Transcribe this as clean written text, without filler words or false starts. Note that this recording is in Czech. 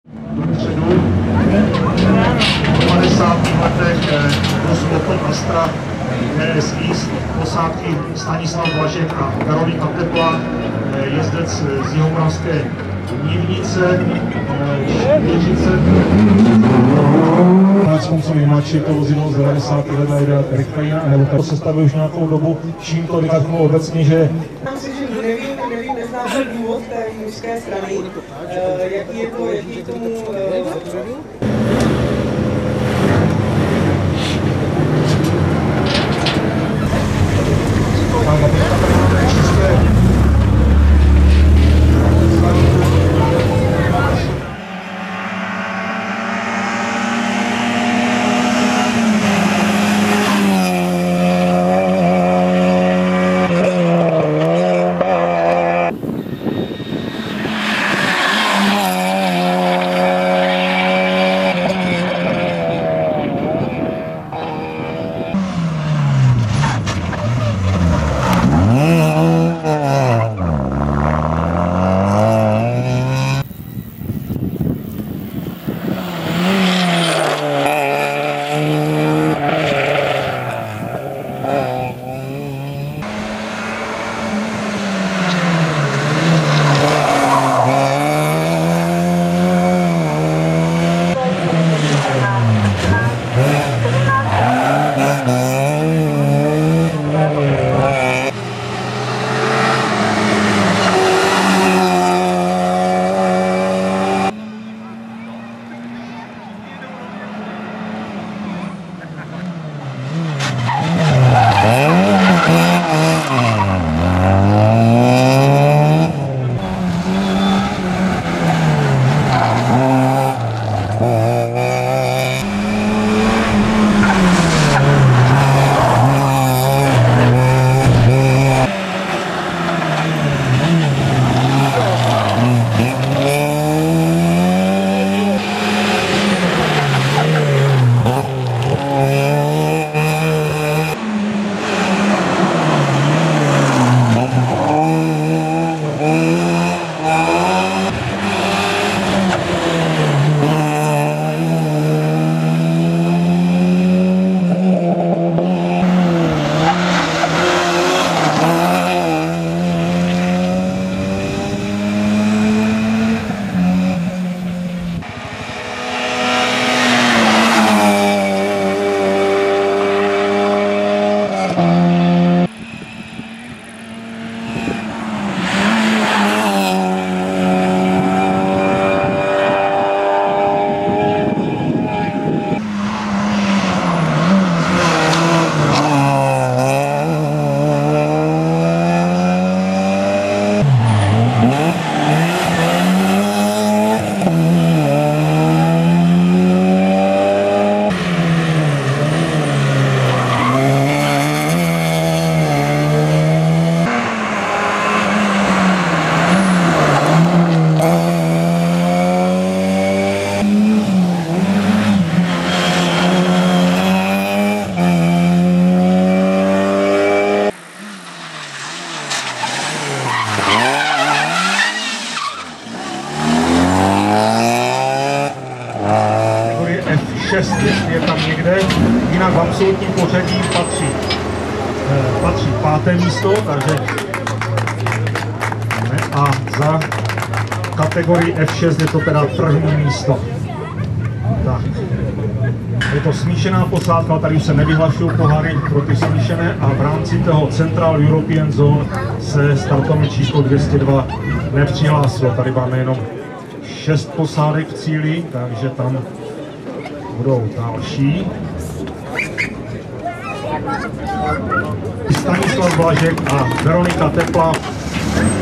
Dopředu, v 50. letech Roslopol Astra DSI posádky Stanislav Blažek a Karolína Tepla, jezdec z Jihomoravské Nivnice, Štěžice. Koncovi mladší to vozidlo z 90. let jde rychleji, nebo to se stavuje už nějakou dobu, čím to vytaknu obecně, že... Nevím, neznám ten důvod té mužské strany, jaký je k tomu... F6 je tam někde, jinak v absolutním pořadí patří 5. místo, takže a za kategorii F6 je to teda 1. místo. Tak. Je to smíšená posádka, tady už se nevyhlašují poháry pro ty smíšené a v rámci toho Central European Zone se startovní číslo 202 nepřihlásilo. Tady máme jenom 6 posádek v cíli, takže tam budou další. Stanislav Blažek a Veronika Tepla